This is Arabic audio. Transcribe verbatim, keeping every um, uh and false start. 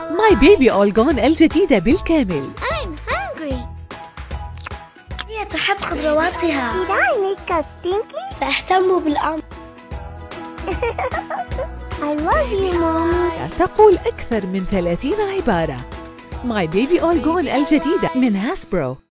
ماي بيبي أول جون الجديدة بالكامل. I'm hungry. هي تحب خضرواتها. Did I make a stinky? سأهتم بالأمر. I love you, Mommy. تقول أكثر من ثلاثين عبارة. ماي بيبي أول جون الجديدة من هاسبرو.